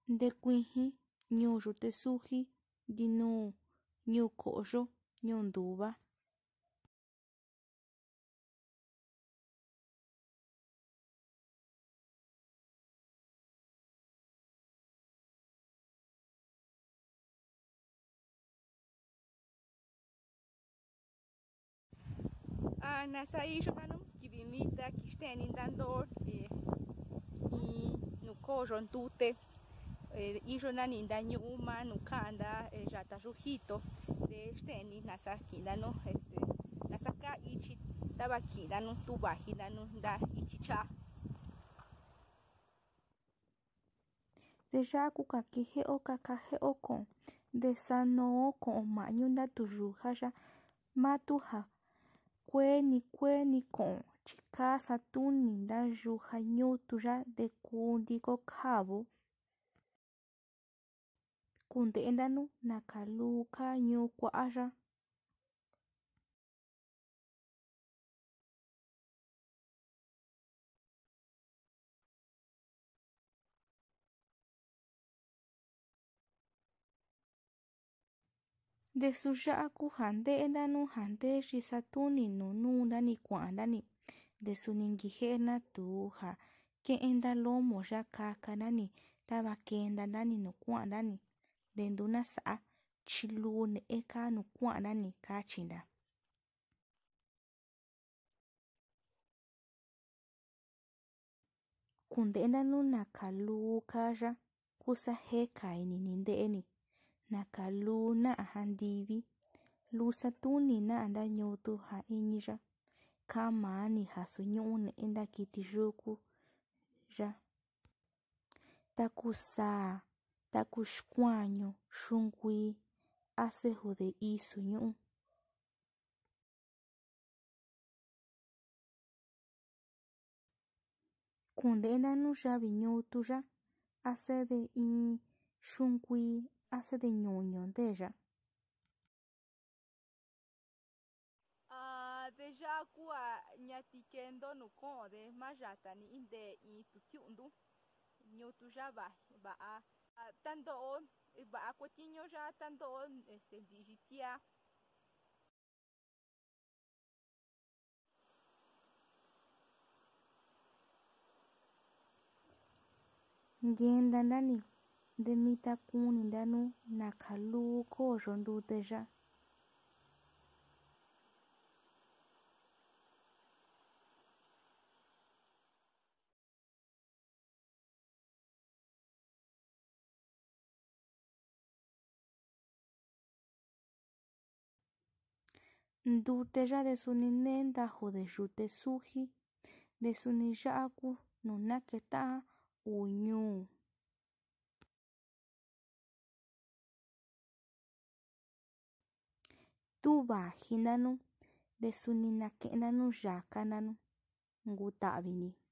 Ndekuiji ñuu yute suji dinu ñuu ko'yo ñuu nduva. Nasa iyo nanu kivimita kixteni ndandor nu ko'yo ndute iyo nani ndañu'uma nu ka'anda yata rujito de xteni nasa ki'indanu nasa ka ichi tava ki'indanu tu vajindanu nda ichi cha'a. De yaku kakije'o kakaje'o ko'on de sanoo ko'on ma'ñu ndatuyuja ya matuja kueni ko'on chika satuni ndayuja ñutu ya de kundiko kjavo kunde'endanu nakaluka ñuu kua'a ya. Ndesu ya'a ku jande'endanu jande'exi satuni nunundani kua'andani ndesu ninguije'ena tuja ke'enda lomo ya kakanani tava kendandani nu kua'andani de ndu nasa'a chiluu ne'eka nu kua'andani kachinda. Kunde'endanu nakaluka ya kusaje ini nde'eni nakalu na'a jandivi lu satuni na'a ndañutu ja iñi ya kamani jasu ñu'u ne'enda kiti yuku ya taku saa taku xkuañu xunkui aseju de isu ñu'u. Kunde'endanu yavi ñutu ya ase de in xunkui ase de ñuñu ndeya. De ya'a kua ñati kendo nu ko'onde mayatani inde in tutiu'ndu ñutu ya va'a tando'o va'a kuetiño ya tando'o ndiyi tiaa. Nguendandani ndemita kunindanu nakalu ko'yo ndute ya. Ndute ya desuni nendajo de yute suji desuni ya'a ku nu naketa'a uu ñuu. Tu vajindanu desuni nake'endanu yakananu nguta'vini.